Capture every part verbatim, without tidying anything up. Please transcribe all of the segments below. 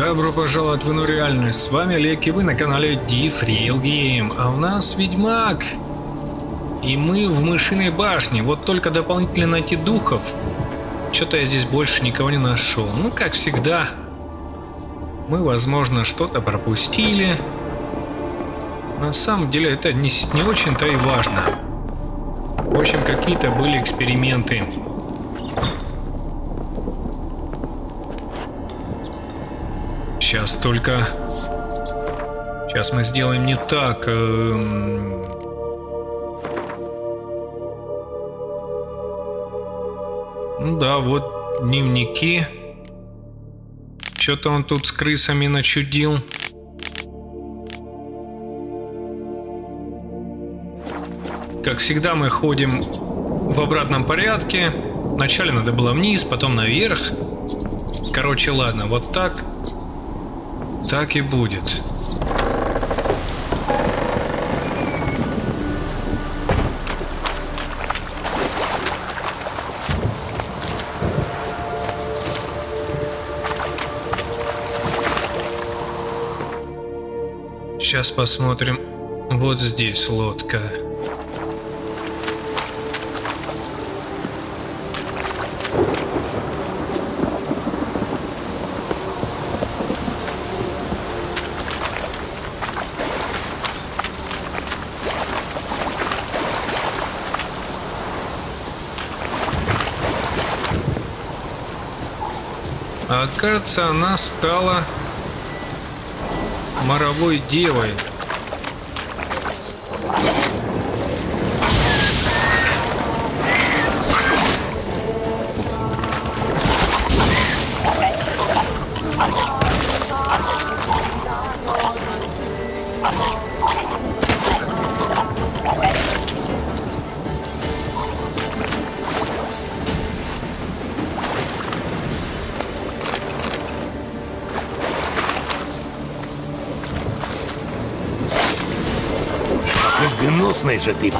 Добро пожаловать в иную реальность. С вами Олег, и вы на канале Defreal Game. А у нас Ведьмак. И мы в мышиной башне. Вот только дополнительно найти духов. Что-то я здесь больше никого не нашел. Ну, как всегда. Мы, возможно, что-то пропустили. На самом деле это не, не очень-то и важно. В общем, какие-то были эксперименты. Сейчас только... Сейчас мы сделаем не так. Эм... Ну да, вот дневники. Что-то он тут с крысами начудил. Как всегда, мы ходим в обратном порядке. Вначале надо было вниз, потом наверх. Короче, ладно, вот так. Так и будет. Сейчас посмотрим. Вот здесь лодка. Оказывается, она стала моровой девой. Гнусный же ты.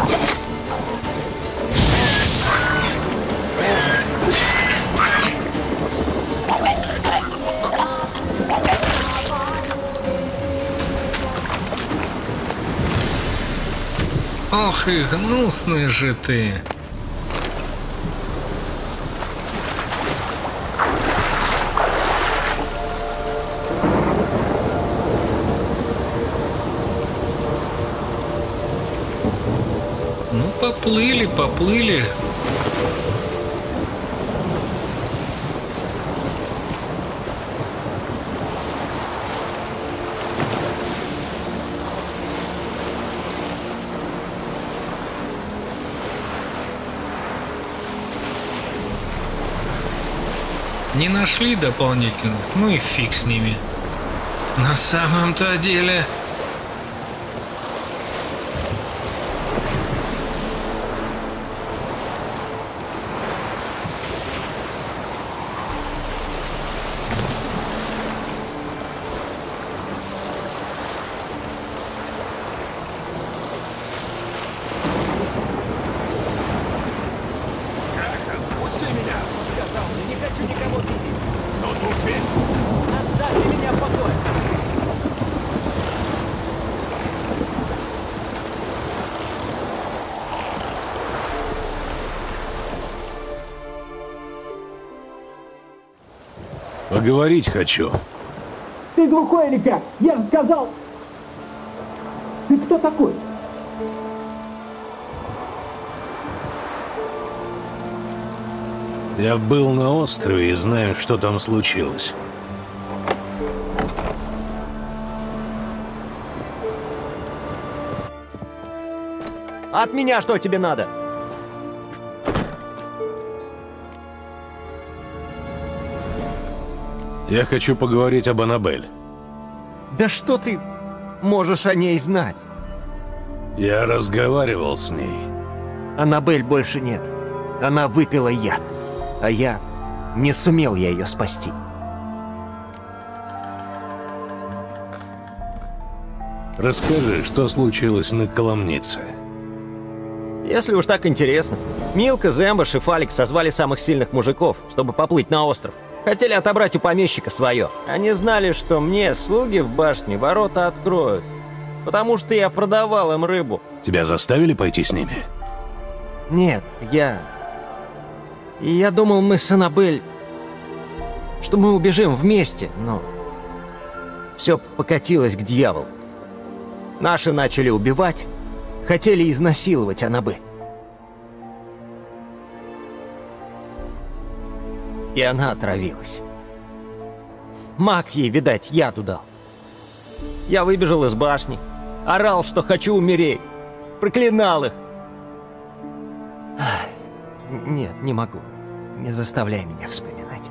Ох и гнусный же ты. Ну, поплыли, поплыли. Не нашли дополнительно? Ну и фиг с ними. На самом-то деле... Поговорить хочу. Ты глухой или как? Я же сказал! Ты кто такой? Я был на острове и знаю, что там случилось. От меня что тебе надо? Я хочу поговорить об Аннабель. Да что ты можешь о ней знать? Я разговаривал с ней. Аннабель больше нет. Она выпила яд. А я не сумел я ее спасти. Расскажи, что случилось на Коломнице. Если уж так интересно. Милка, Земба, Шифалик созвали самых сильных мужиков, чтобы поплыть на остров. Хотели отобрать у помещика свое. Они знали, что мне слуги в башне ворота откроют. Потому что я продавал им рыбу. Тебя заставили пойти с ними? Нет, я... Я думал, мы с Аннабель... что мы убежим вместе, но... Все покатилось к дьяволу. Наши начали убивать, хотели изнасиловать Аннабель. И она отравилась. Маг ей, видать, яду дал. Я выбежал из башни, орал, что хочу умереть, проклинал их. Ах, нет, не могу. Не заставляй меня вспоминать.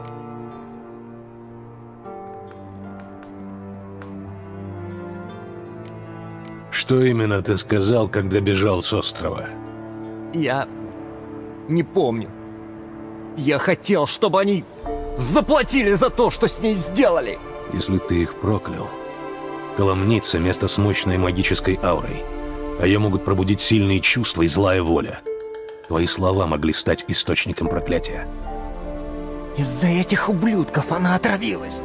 Что именно ты сказал, когда бежал с острова? Я не помню. Я хотел, чтобы они заплатили за то, что с ней сделали. Если ты их проклял, Коломница — место с мощной магической аурой, а ее могут пробудить сильные чувства и злая воля. Твои слова могли стать источником проклятия. Из-за этих ублюдков она отравилась.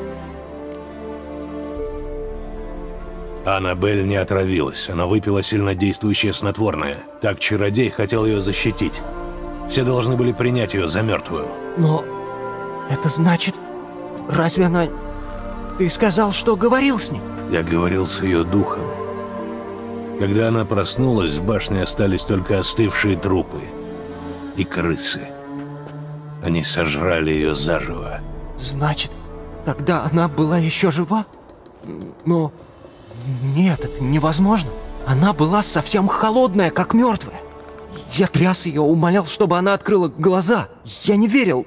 Аннабель не отравилась, она выпила сильнодействующее снотворное. Так чародей хотел ее защитить. Все должны были принять ее за мертвую. Но это значит... Разве она... Ты сказал, что говорил с ним? Я говорил с ее духом. Когда она проснулась, в башне остались только остывшие трупы и крысы. Они сожрали ее заживо. Значит, тогда она была еще жива? Но... Нет, это невозможно. Она была совсем холодная, как мертвая. Я тряс ее, умолял, чтобы она открыла глаза. Я не верил.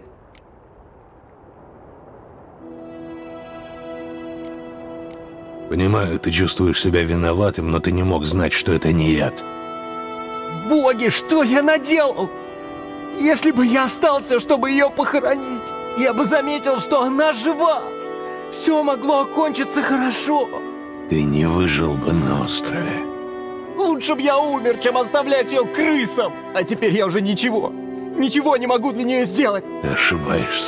Понимаю, ты чувствуешь себя виноватым, но ты не мог знать, что это не яд. Боги, что я наделал? Если бы я остался, чтобы ее похоронить, я бы заметил, что она жива. Все могло окончиться хорошо. Ты не выжил бы на острове. Лучше бы я умер, чем оставлять ее крысам. А теперь я уже ничего, ничего не могу для нее сделать. Ты ошибаешься.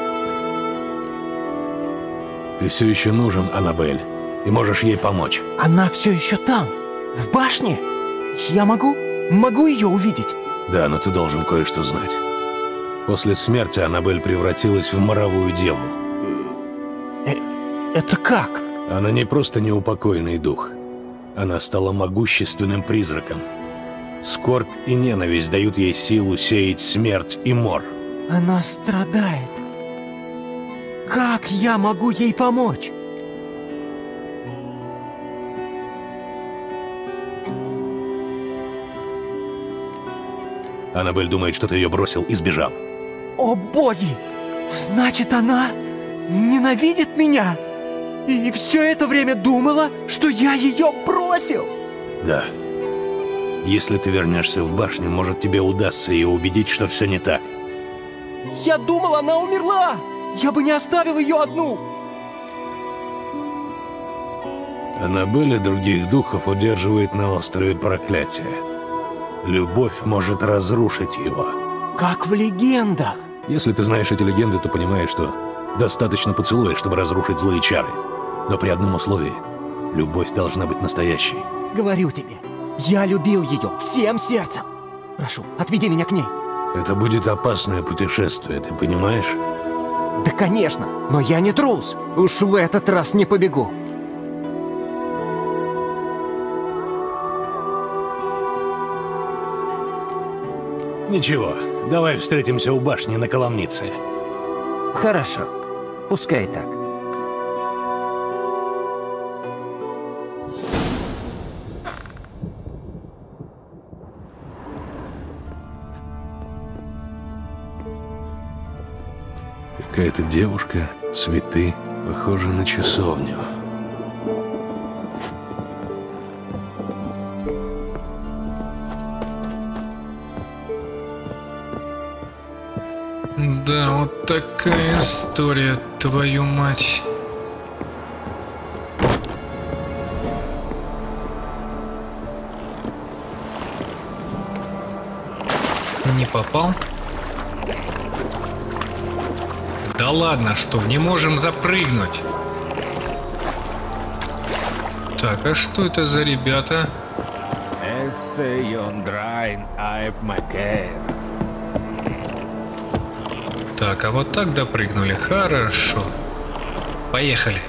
Ты все еще нужен, Аннабель, и можешь ей помочь. Она все еще там, в башне. Я могу, могу ее увидеть. Да, но ты должен кое-что знать. После смерти Аннабель превратилась в моровую деву. Э, это как? Она не просто неупокоенный дух. Она стала могущественным призраком. Скорбь и ненависть дают ей силу сеять смерть и мор. Она страдает. Как я могу ей помочь? Аннабель думает, что ты ее бросил и сбежал. О боги! Значит, она ненавидит меня? И все это время думала, что я ее бросил? Да. Если ты вернешься в башню, может, тебе удастся ее убедить, что все не так. Я думал, она умерла! Я бы не оставил ее одну! Аннабель и других духов удерживает на острове проклятие. Любовь может разрушить его. Как в легендах. Если ты знаешь эти легенды, то понимаешь, что достаточно поцелуя, чтобы разрушить злые чары. Но при одном условии – любовь должна быть настоящей. Говорю тебе, я любил ее всем сердцем. Прошу, отведи меня к ней. Это будет опасное путешествие, ты понимаешь? Да, конечно, но я не трус. Уж в этот раз не побегу. Ничего, давай встретимся у башни на Коломнице. Хорошо, пускай так. Какая-то девушка, цветы, похожи на часовню. Да, вот такая история, твою мать. Не попал? Да ладно, что, не можем запрыгнуть? Так, а что это за ребята? Так, а вот так допрыгнули. Хорошо. Поехали.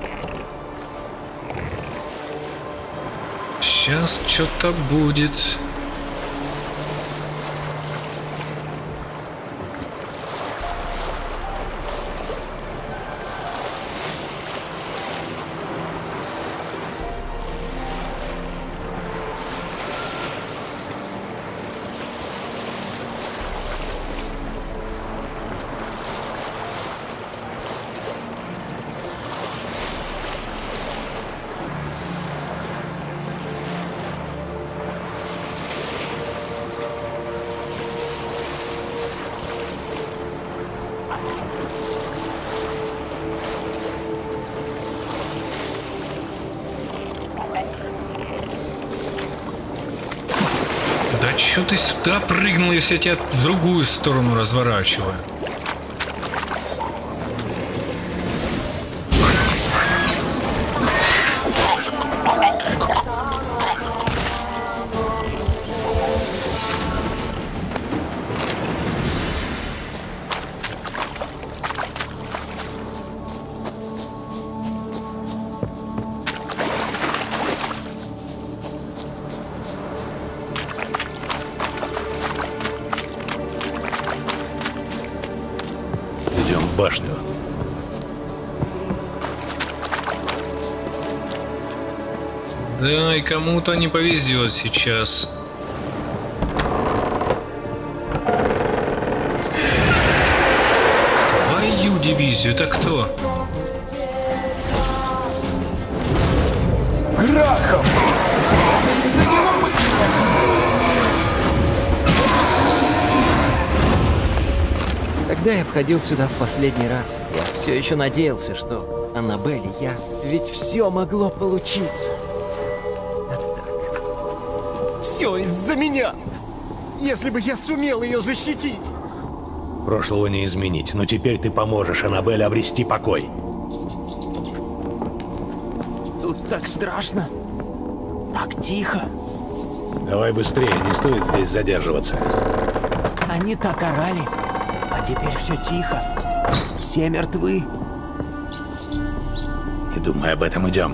Сейчас что-то будет. Да чё ты сюда прыгнул, если я тебя в другую сторону разворачиваю? В башню. Да, и кому-то не повезет сейчас. Твою дивизию, это кто? Грахом! Когда я входил сюда в последний раз, я все еще надеялся, что Аннабель и я, ведь все могло получиться. А так... Все из-за меня! Если бы я сумел ее защитить! Прошлого не изменить, но теперь ты поможешь Аннабель обрести покой. Тут так страшно. Так тихо. Давай быстрее, не стоит здесь задерживаться. Они так орали. А теперь все тихо. Все мертвы. Не думай об этом, идем.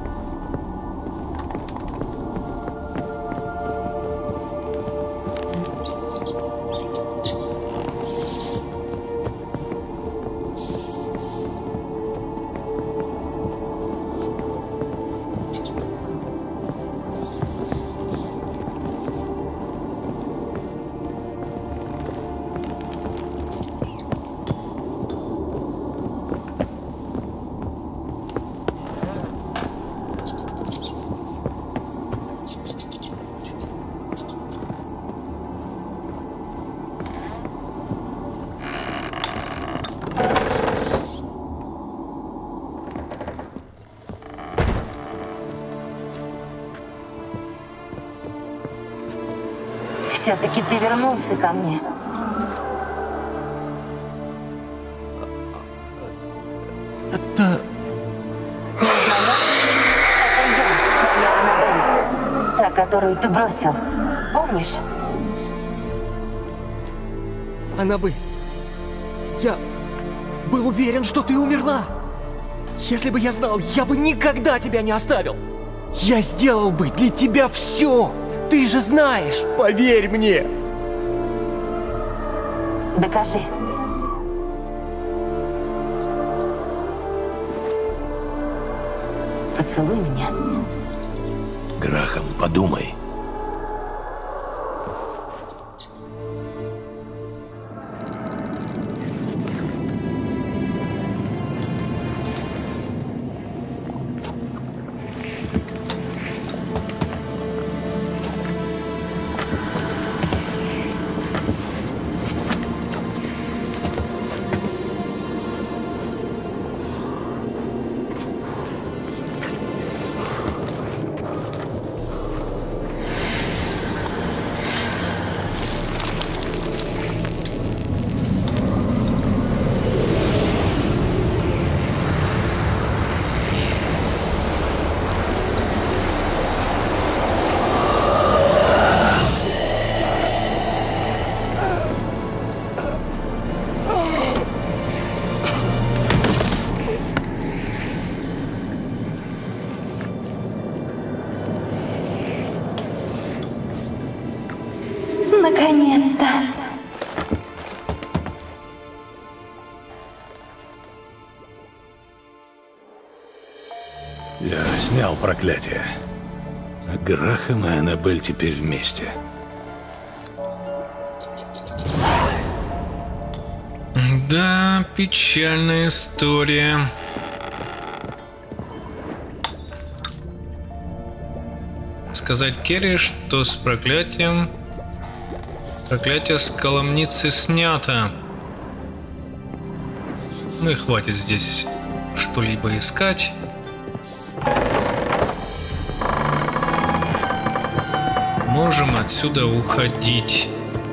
Все-таки ты вернулся ко мне. Это... Это я, твоя Аннабель. Та, которую ты бросил. Помнишь? Аннабель, я был уверен, что ты умерла. Если бы я знал, я бы никогда тебя не оставил. Я сделал бы для тебя все. Ты же знаешь, поверь мне. Докажи. Поцелуй меня. Грахам, подумай. Снял проклятие. А Грахам и Аннабель теперь вместе. Да, печальная история. Сказать Керри, что с проклятием... Проклятие с Коломницы снято. Ну и хватит здесь что-либо искать. Можем отсюда уходить.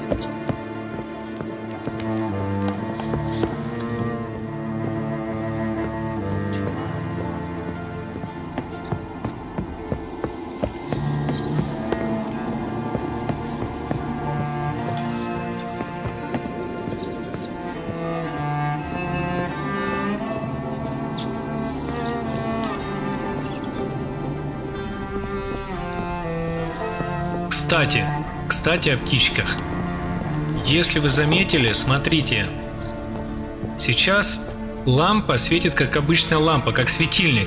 Кстати, кстати о птичках. Если вы заметили, смотрите. Сейчас лампа светит как обычная лампа, как светильник.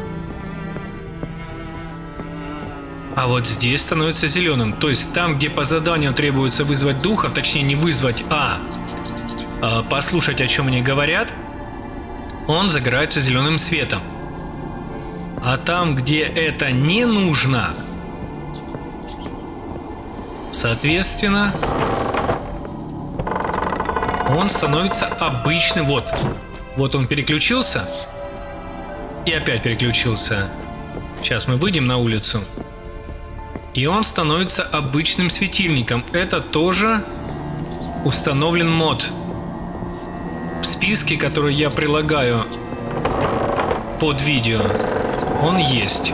А вот здесь становится зеленым. То есть там, где по заданию требуется вызвать духов, точнее не вызвать, а, а послушать, о чем они говорят, он загорается зеленым светом. А там, где это не нужно, соответственно, он становится обычным. Вот. Вот он переключился. И опять переключился. Сейчас мы выйдем на улицу. И он становится обычным светильником. Это тоже установлен мод. В списке, который я прилагаю под видео, он есть.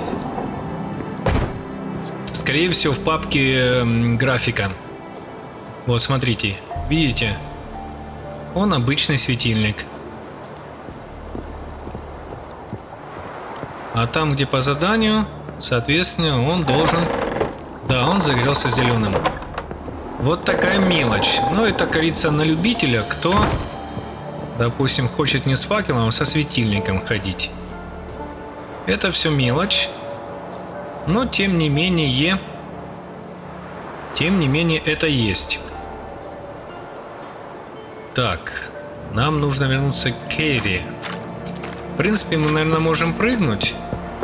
Скорее всего, в папке э, графика. Вот, смотрите. Видите? Он обычный светильник. А там, где по заданию, соответственно, он должен... Да, он загорелся зеленым. Вот такая мелочь. Но это, как говорится, на любителя, кто, допустим, хочет не с факелом, а со светильником ходить. Это все мелочь. Но, тем не менее, тем не менее, это есть. Так, нам нужно вернуться к Керри. В принципе, мы, наверное, можем прыгнуть.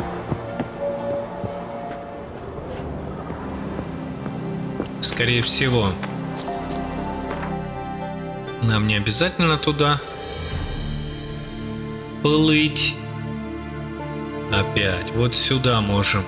Скорее всего. Нам не обязательно туда плыть. Опять, вот сюда можем.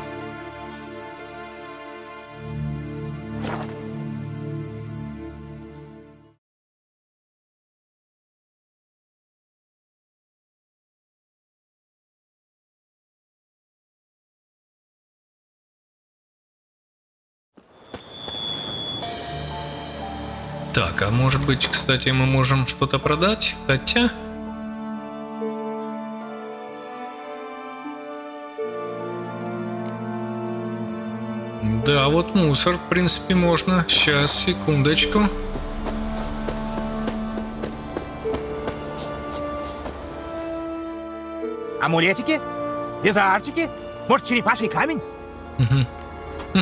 Так, а может быть, кстати, мы можем что-то продать? Хотя... Да, вот мусор, в принципе, можно. Сейчас, секундочку. Амулетики? Визуарчики? Может, черепаший камень? Угу.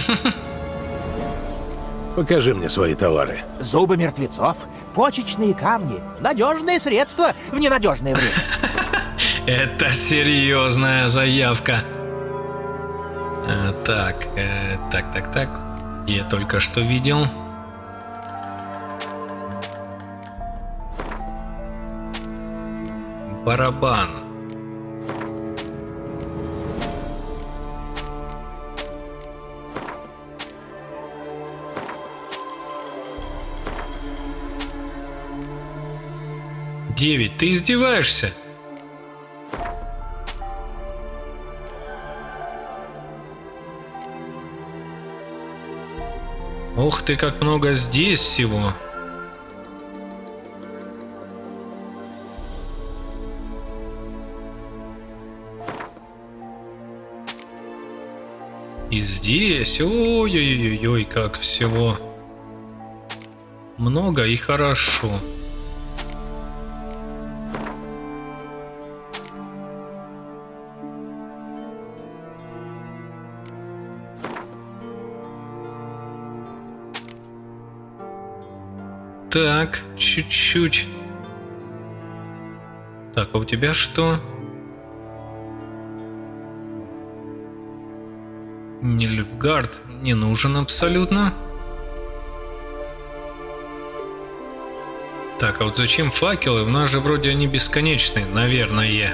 Покажи мне свои товары. Зубы мертвецов, почечные камни, надежное средство в ненадежное время. Это серьезная заявка. А, так, э, так, так, так. Я только что видел. Барабан. Девять. Ты издеваешься? Ух ты, как много здесь всего. И здесь, ой-ой-ой-ой, как всего много и хорошо. Так, чуть-чуть. Так, а у тебя что? Нильфгард не нужен абсолютно. Так, а вот зачем факелы? У нас же вроде они бесконечные, наверное.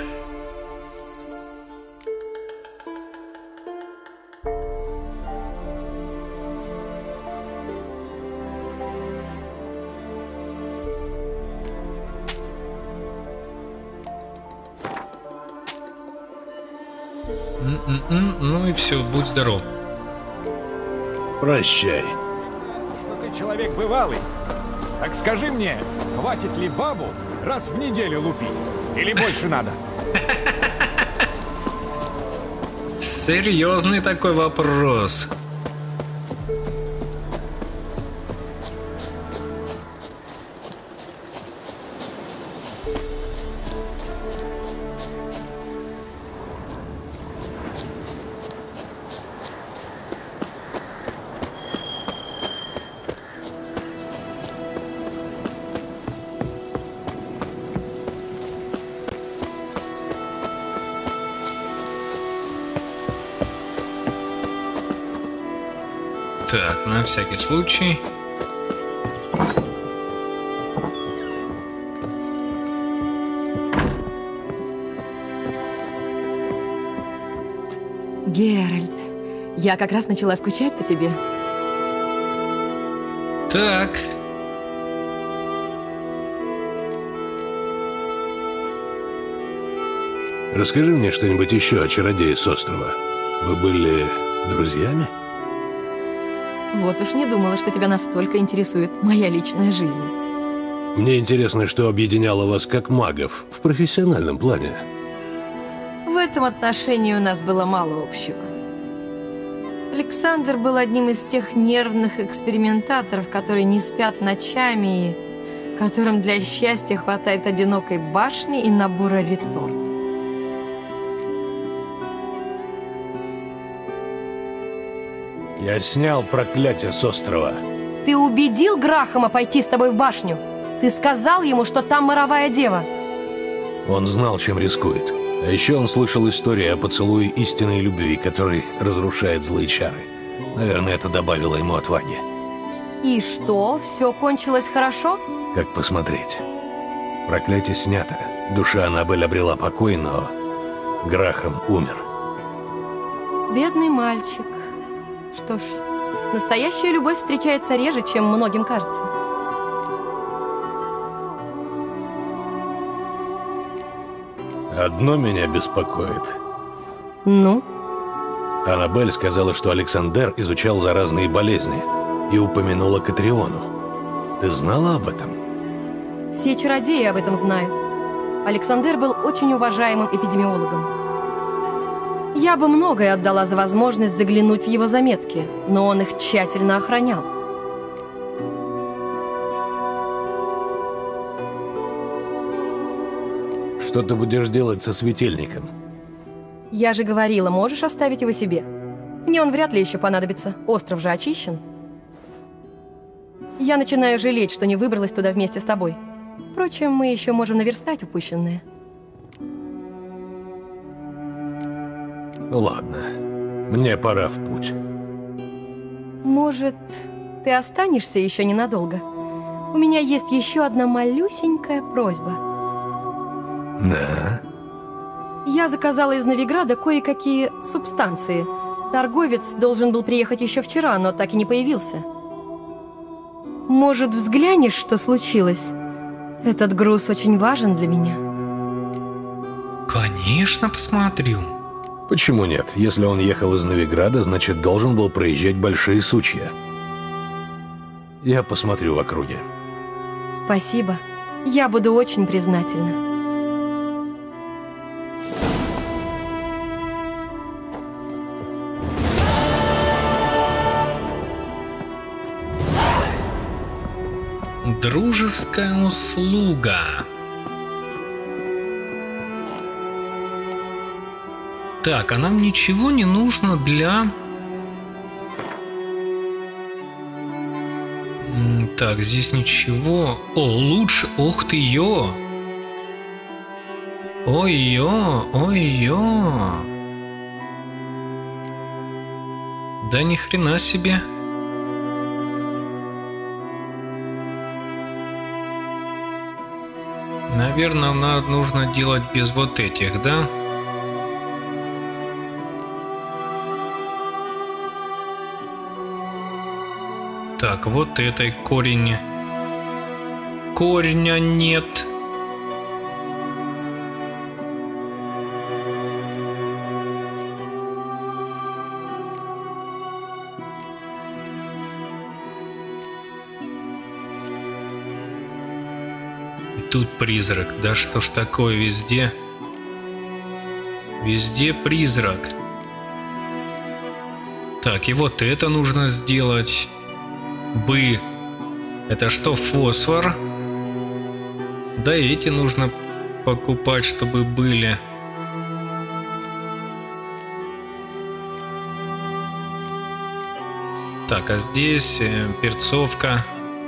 М-м-м, ну и все, будь здоров. Прощай. Что ты человек бывалый. Так скажи мне, хватит ли бабу раз в неделю лупить? Или больше надо? Серьезный такой вопрос. Так, на всякий случай. Геральт, я как раз начала скучать по тебе. Так. Расскажи мне что-нибудь еще о чародее с острова. Вы были друзьями? Вот уж не думала, что тебя настолько интересует моя личная жизнь. Мне интересно, что объединяло вас как магов в профессиональном плане. В этом отношении у нас было мало общего. Александр был одним из тех нервных экспериментаторов, которые не спят ночами и которым для счастья хватает одинокой башни и набора реторт. Я снял проклятие с острова. Ты убедил Грахама пойти с тобой в башню? Ты сказал ему, что там моровая дева? Он знал, чем рискует. А еще он слышал истории о поцелуе истинной любви, который разрушает злые чары. Наверное, это добавило ему отваги. И что, все кончилось хорошо? Как посмотреть. Проклятие снято. Душа Аннабель обрела покой, но Грахам умер. Бедный мальчик. Что ж, настоящая любовь встречается реже, чем многим кажется. Одно меня беспокоит. Ну? Аннабель сказала, что Александр изучал заразные болезни и упомянула Катриону. Ты знала об этом? Все чародеи об этом знают. Александр был очень уважаемым эпидемиологом. Я бы многое отдала за возможность заглянуть в его заметки, но он их тщательно охранял. Что ты будешь делать со светильником? Я же говорила, можешь оставить его себе. Мне он вряд ли еще понадобится. Остров же очищен. Я начинаю жалеть, что не выбралась туда вместе с тобой. Впрочем, мы еще можем наверстать упущенное. Ну ладно, мне пора в путь. Может, ты останешься еще ненадолго? У меня есть еще одна малюсенькая просьба. Да? Я заказала из Новиграда кое-какие субстанции. Торговец должен был приехать еще вчера, но так и не появился. Может, взглянешь, что случилось? Этот груз очень важен для меня. Конечно, посмотрю. Почему нет? Если он ехал из Новиграда, значит, должен был проезжать большие сучья. Я посмотрю в округе. Спасибо. Я буду очень признательна. Дружеская услуга. Так, а нам ничего не нужно для Так, здесь ничего. О, лучше. Ох ты, ё. Ой-ё, ой-ё. Да ни хрена себе. Наверное, нам нужно делать без вот этих, да? Так, вот этой корень. Кореня нет. Тут призрак. Да что ж такое везде? Везде призрак. Так, и вот это нужно сделать. Бы. Это что, фосфор? Да, эти нужно покупать, чтобы были. Так, а здесь э, перцовка.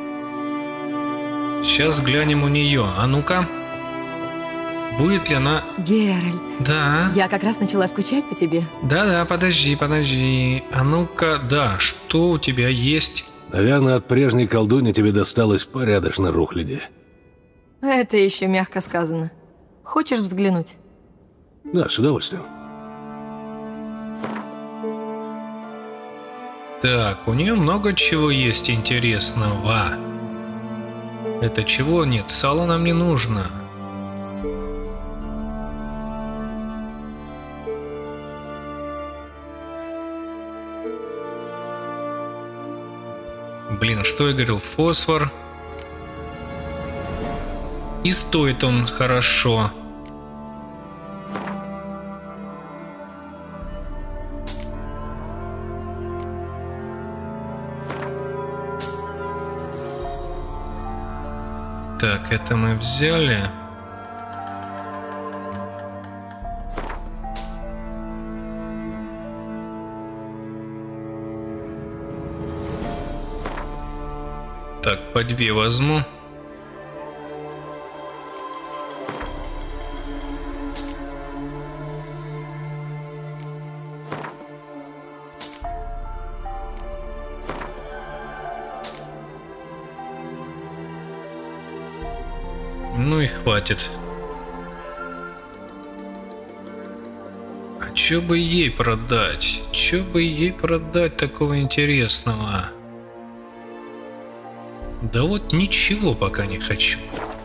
Сейчас глянем у нее. А ну-ка. Будет ли она... Геральт. Да. Я как раз начала скучать по тебе. Да-да, подожди, подожди. А ну-ка, да, что у тебя есть? Наверное, от прежней колдуни тебе досталось порядочно рухляди. Это еще мягко сказано. Хочешь взглянуть? Да, с удовольствием. Так, у нее много чего есть интересного. Это чего? Нет, сало нам не нужно. Блин, что я говорил? Фосфор. И стоит он хорошо. Так, это мы взяли. Так, по две возьму. Ну и хватит. А чё бы ей продать? Чё бы ей продать такого интересного? Да вот ничего пока не хочу.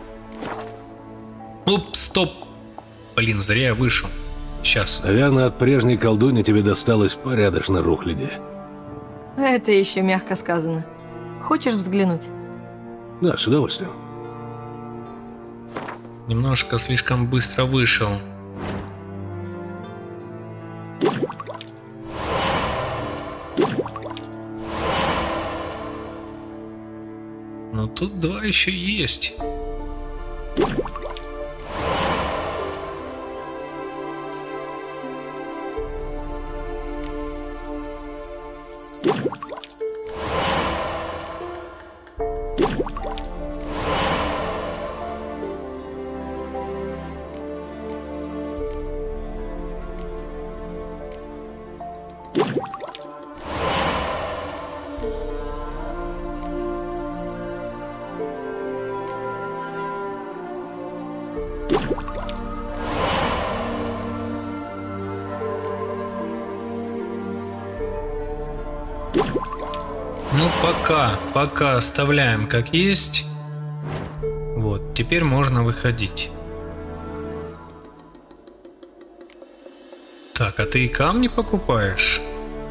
Оп, стоп. Блин, зря я вышел. Сейчас. Наверное, от прежней колдуни тебе досталось порядочно рухляди. Это еще мягко сказано. Хочешь взглянуть? Да, с удовольствием. Немножко слишком быстро вышел. Но тут два еще есть. Ну, пока, пока оставляем как есть. Вот, теперь можно выходить. Так, а ты и камни покупаешь?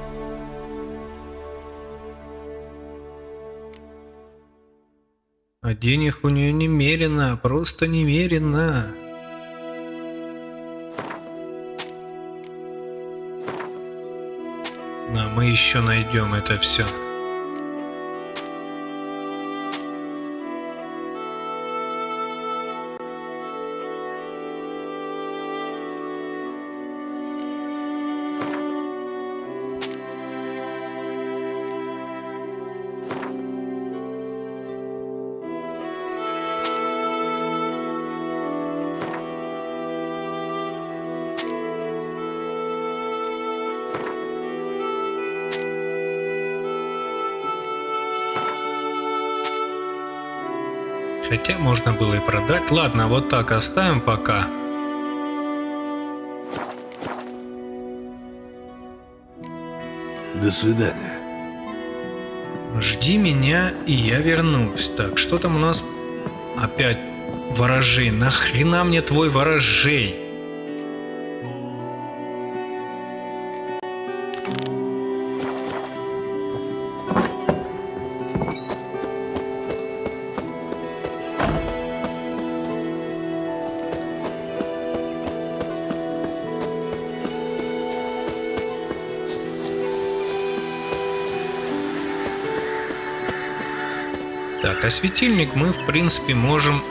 А денег у нее немерено, просто немерено. Да, мы еще найдем это все. Хотя можно было и продать. Ладно, вот так оставим пока. До свидания. Жди меня, и я вернусь. Так, что там у нас? Опять ворожей. Нахрена мне твой ворожей? Так, а светильник мы, в принципе, можем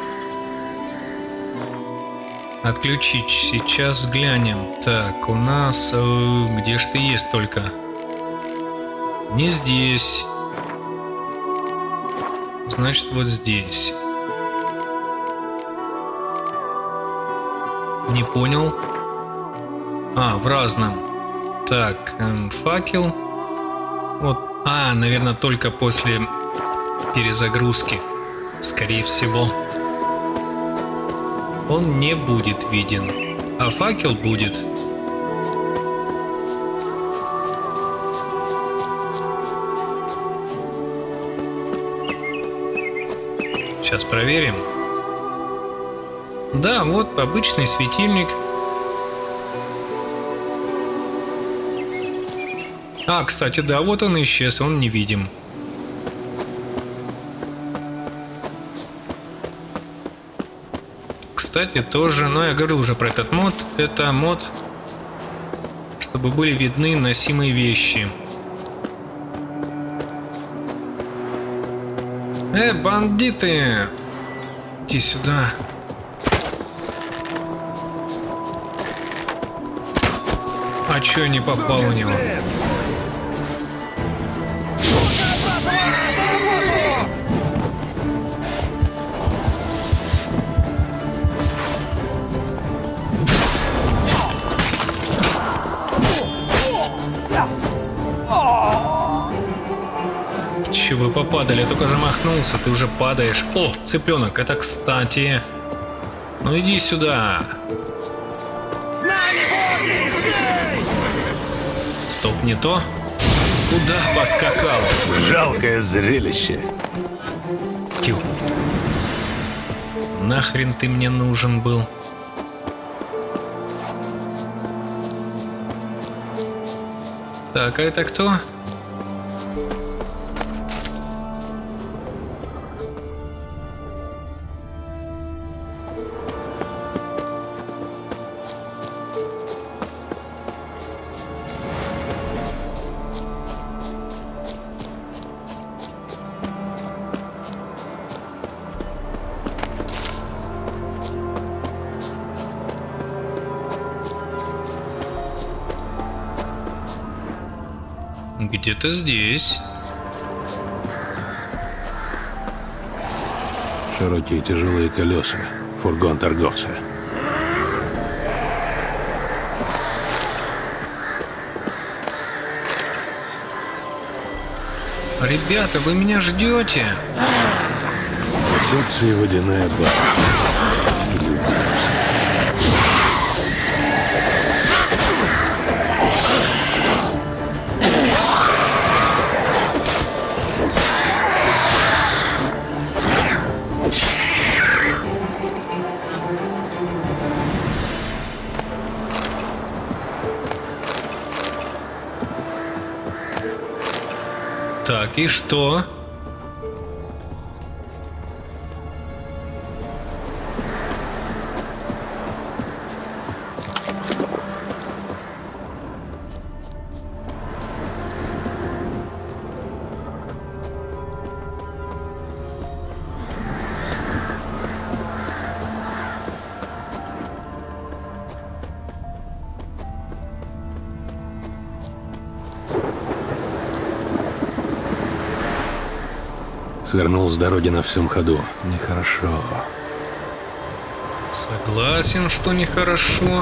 отключить. Сейчас глянем. Так, у нас... Э, где ж ты есть только? Не здесь. Значит, вот здесь. Не понял. А, в разном. Так, эм, факел. Вот. А, наверное, только после... перезагрузки, скорее всего, он не будет виден, а факел будет. Сейчас проверим. Да, вот обычный светильник. А, кстати, да, вот он исчез, он невидим. Кстати, тоже, но я говорил уже про этот мод. Это мод, чтобы были видны носимые вещи. Э, бандиты! Иди сюда. А чё я не попал в него? Чего вы попадали? Я только замахнулся, ты уже падаешь. О, цыпленок, это кстати. Ну иди сюда. Стоп, не то. Куда поскакал? Жалкое зрелище. Тю. Нахрен ты мне нужен был? Так, а это кто? Где-то здесь. Широкие тяжелые колеса. Фургон торговца. Ребята, вы меня ждете? Турция водяная баба. Так, и что? Свернул с дороги на всем ходу. Нехорошо. Согласен, что нехорошо.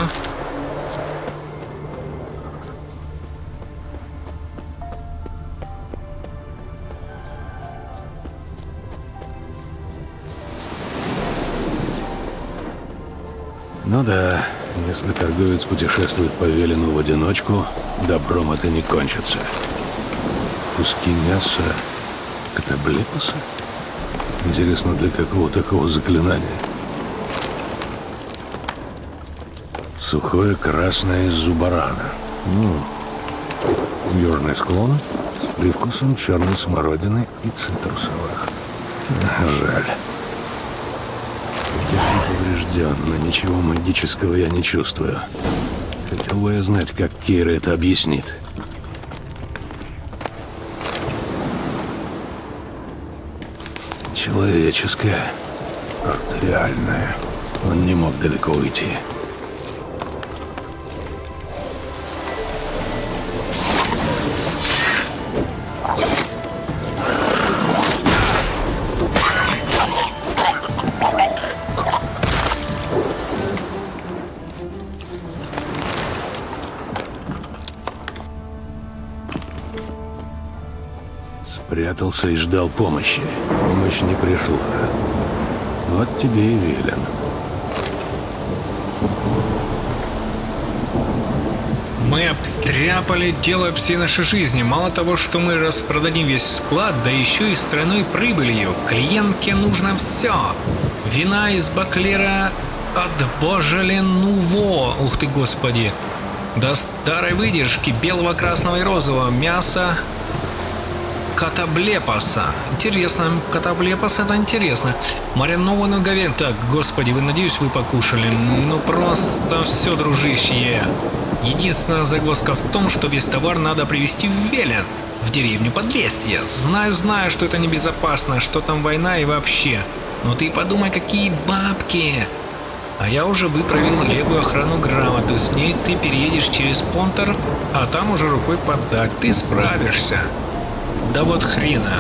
Ну да, если торговец путешествует по Велену в одиночку, добром это не кончится. Куски мяса катаблепаса? Интересно, для какого такого заклинания? Сухое красное из зубарана. Ну, южный склон с привкусом черной смородины и цитрусовых. Жаль. Я поврежден, но ничего магического я не чувствую. Хотел бы я знать, как Кейра это объяснит. Человеческое, артериальное. Он не мог далеко уйти. Спрятался и ждал помощи. Помощь не пришла. Вот тебе и Велен. Мы обстряпали дело всей нашей жизни. Мало того, что мы распродадим весь склад, да еще и с тройной прибылью. Клиентке нужно все. Вина из Баклера от Божеле Нуво. Ух ты, господи. До старой выдержки белого, красного и розового. Мясо катаблепаса. Интересно, катаблепас это интересно. Маринованную говядину. Так, господи, вы, надеюсь, вы покушали. Ну просто все, дружище. Единственная загвоздка в том, что весь товар надо привезти в Велен, в деревню Подлесье. Знаю, знаю, что это небезопасно, что там война и вообще. Но ты подумай, какие бабки. А я уже выправил левую охрану грамоту. С ней ты переедешь через Понтер, а там уже рукой подать. Ты справишься. Да вот хрена.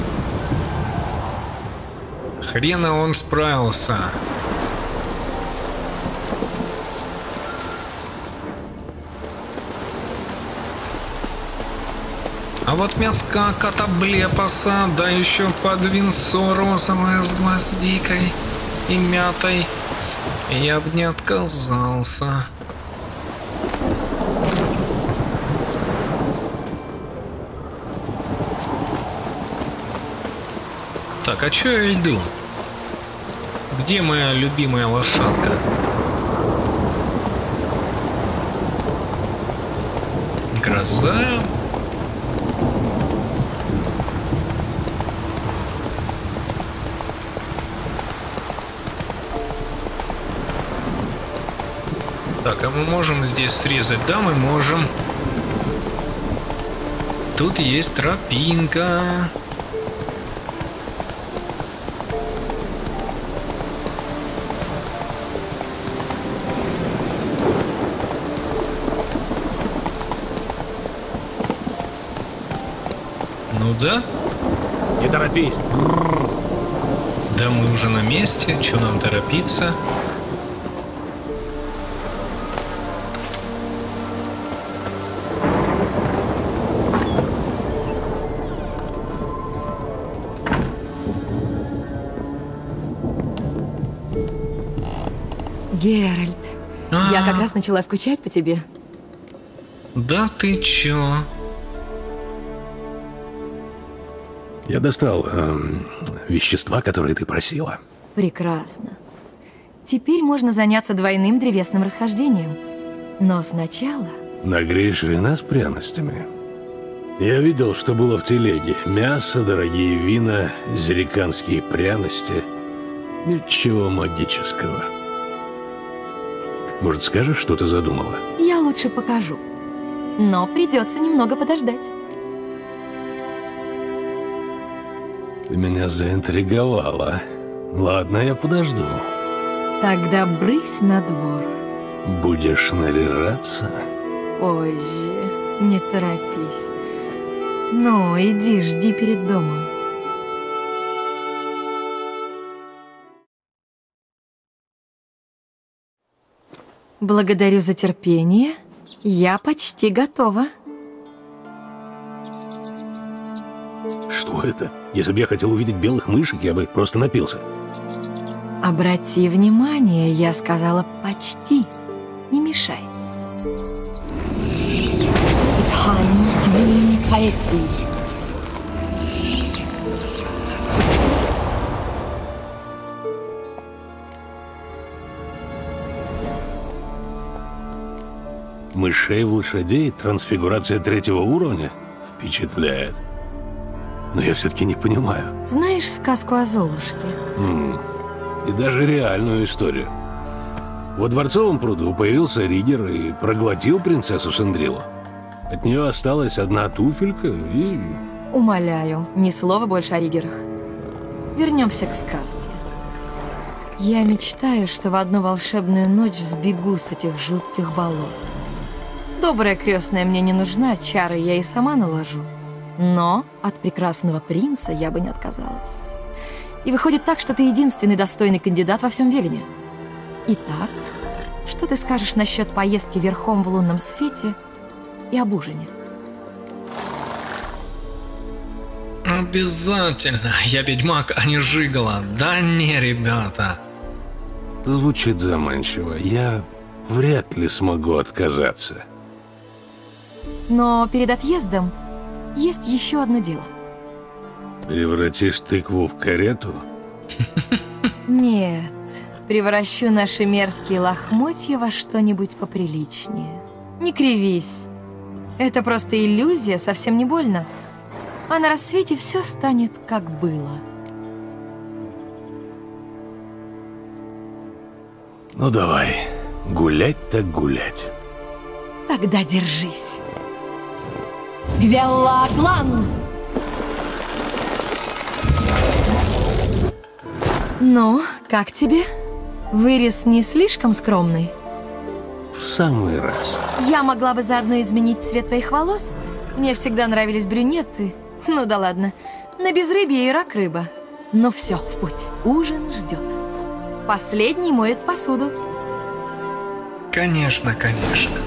Хрена он справился. А вот мяско катаблепаса, да еще под винцо розовое с гвоздикой и мятой, я бы не отказался. Так, а чё я иду? Где моя любимая лошадка? Гроза? Так, а мы можем здесь срезать? Да, мы можем. Тут есть тропинка. Ну да. Не торопись. Да мы уже на месте. Чё нам торопиться? Геральт, А-а-а. я как раз начала скучать по тебе. Да ты чё? Я достал эм, вещества, которые ты просила. Прекрасно. Теперь можно заняться двойным древесным расхождением. Но сначала... Нагреешь вина с пряностями? Я видел, что было в телеге. Мясо, дорогие вина, зериканские пряности. Ничего магического. Может, скажешь, что ты задумала? Я лучше покажу. Но придется немного подождать. Ты меня заинтриговала. Ладно, я подожду. Тогда брысь на двор. Будешь наряжаться? Позже. Не торопись. Ну, иди, жди перед домом. Благодарю за терпение. Я почти готова. Что это? Если бы я хотел увидеть белых мышек, я бы просто напился. Обрати внимание, я сказала почти. Не мешай. Мышей в лошадей? Трансфигурация третьего уровня? Впечатляет. Но я все-таки не понимаю. Знаешь сказку о Золушке? М-м. И даже реальную историю. Во Дворцовом пруду появился Ригер и проглотил принцессу Синдрилу. От нее осталась одна туфелька и... Умоляю, ни слова больше о Ригерах. Вернемся к сказке. Я мечтаю, что в одну волшебную ночь сбегу с этих жутких болот. Добрая крестная мне не нужна, чары я и сама наложу. Но от прекрасного принца я бы не отказалась. И выходит так, что ты единственный достойный кандидат во всем Велине. Итак, что ты скажешь насчет поездки верхом в лунном свете и об ужине? Обязательно. Я ведьмак, а не жигало. Да не, ребята. Звучит заманчиво. Я вряд ли смогу отказаться. Но перед отъездом есть еще одно дело. Превратишь тыкву в карету? Нет, превращу наши мерзкие лохмотья во что-нибудь поприличнее. Не кривись. Это просто иллюзия, совсем не больно. А на рассвете все станет, как было. Ну давай, гулять так гулять. Тогда держись. Гвелла-клан! Ну, как тебе? Вырез не слишком скромный? В самый раз. Я могла бы заодно изменить цвет твоих волос. Мне всегда нравились брюнеты. Ну да ладно. На безрыбье и рак рыба. Но все, в путь. Ужин ждет. Последний моет посуду. Конечно, конечно.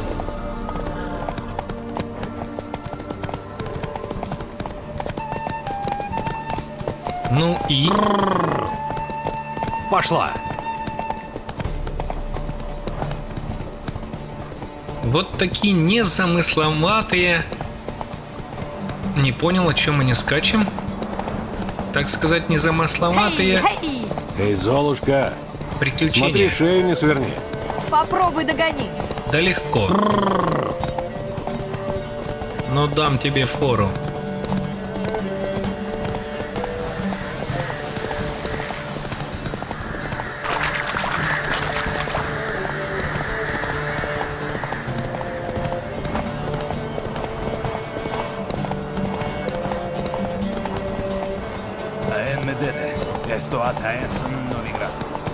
Ну и... Пошла. Вот такие незамысловатые... Не понял, о чем мы не скачем. Так сказать, незамысловатые... Эй, эй! Эй, Золушка, приключения. смотри, шею не сверни. Попробуй догони. Да легко. Но дам тебе фору. Esto ataes Novigrad.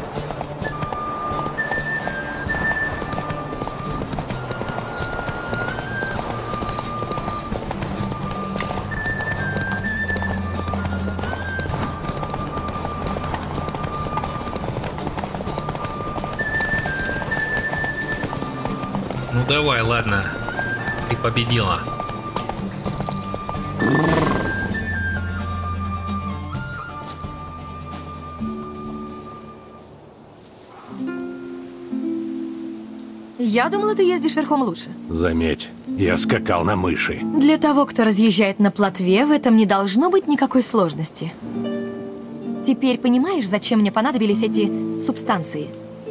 Ну давай, ладно. Ты победила. Я думала, ты ездишь верхом лучше. Заметь, я скакал на мыши. Для того, кто разъезжает на плотве, в этом не должно быть никакой сложности. Теперь понимаешь, зачем мне понадобились эти субстанции?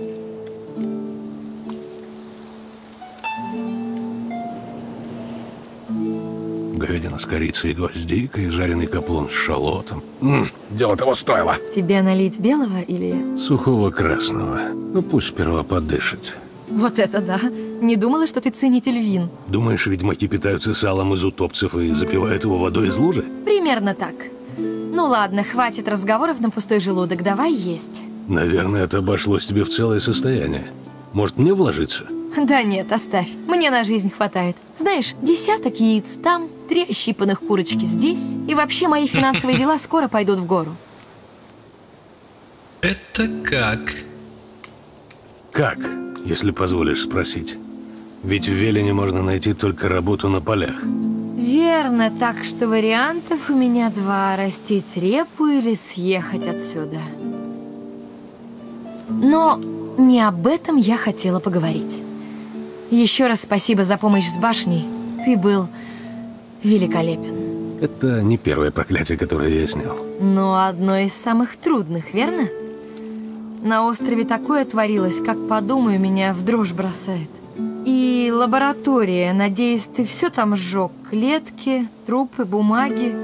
Говядина с корицей и гвоздикой, жареный каплун с шалотом. М-м, дело того стоило. Тебе налить белого или... Сухого красного. Ну пусть сперва подышит. Вот это да. Не думала, что ты ценитель вин. Думаешь, ведьмаки питаются салом из утопцев и запивают его водой из лужи? Примерно так. Ну ладно, хватит разговоров на пустой желудок. Давай есть. Наверное, это обошлось тебе в целое состояние. Может, мне вложиться? Да нет, оставь. Мне на жизнь хватает. Знаешь, десяток яиц там, три ощипанных курочки здесь. И вообще мои финансовые дела скоро пойдут в гору. Это как? Как, если позволишь спросить? Ведь в Велине можно найти только работу на полях. Верно, так что вариантов у меня два. Растить репу или съехать отсюда. Но не об этом я хотела поговорить. Еще раз спасибо за помощь с башней. Ты был великолепен. Это не первое проклятие, которое я снял. Но одно из самых трудных, верно? На острове такое творилось, как подумаю, меня в дрожь бросает. И лаборатория, надеюсь, ты все там сжег? Клетки, трупы, бумаги?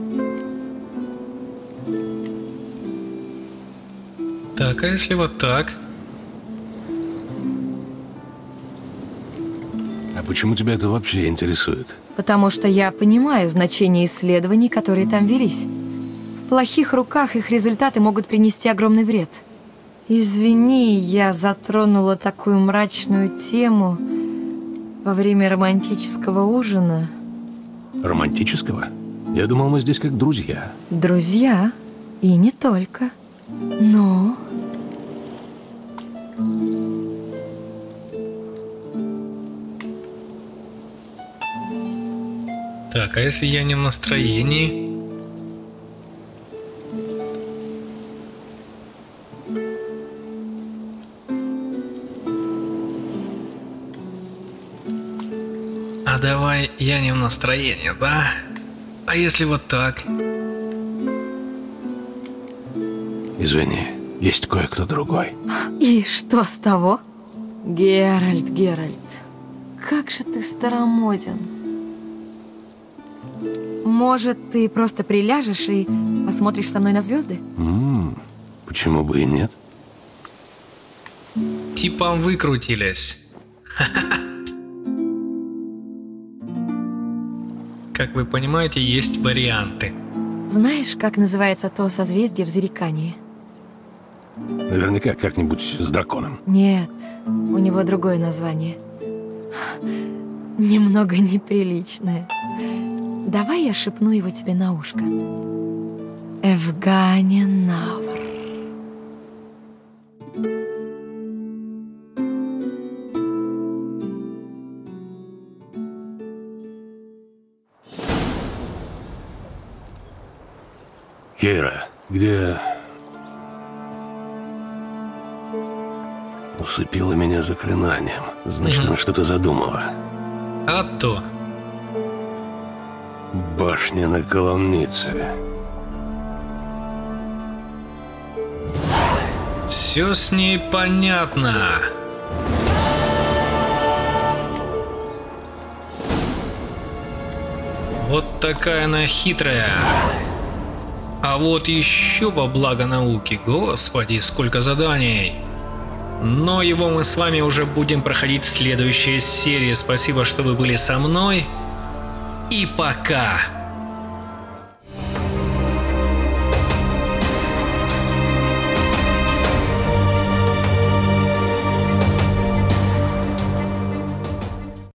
Так, а если вот так? А почему тебя это вообще интересует? Потому что я понимаю значение исследований, которые там велись. В плохих руках их результаты могут принести огромный вред. Извини, я затронула такую мрачную тему во время романтического ужина. Романтического? Я думал, мы здесь как друзья. Друзья? И не только. Но... Так, а если я не в настроении? А давай я не в настроении, да? А если вот так? Извини, есть кое-кто другой. И что с того? Геральт, Геральт, как же ты старомоден. Может, ты просто приляжешь и посмотришь со мной на звезды? М-м, почему бы и нет? Типа выкрутились. Как вы понимаете, есть варианты. Знаешь, как называется то созвездие в Зарекании? Наверняка как-нибудь с драконом. Нет, у него другое название. Немного неприличное. Давай я шепну его тебе на ушко. Эвганенавр. Кейра, где... Усыпила меня заклинанием. Значит, Угу. она что-то задумала. А то. Башня на коломнице. Все с ней понятно. Вот такая она хитрая. А вот еще во благо науки. Господи, сколько заданий. Но его мы с вами уже будем проходить в следующей серии. Спасибо, что вы были со мной. И пока.